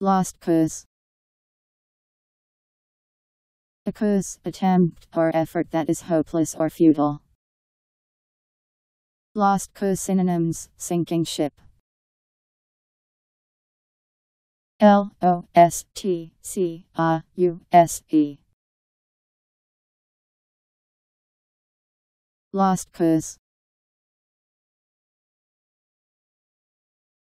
Lost cause. A cause, attempt, or effort that is hopeless or futile. Lost cause synonyms: sinking ship. Lostcause. Lost cause.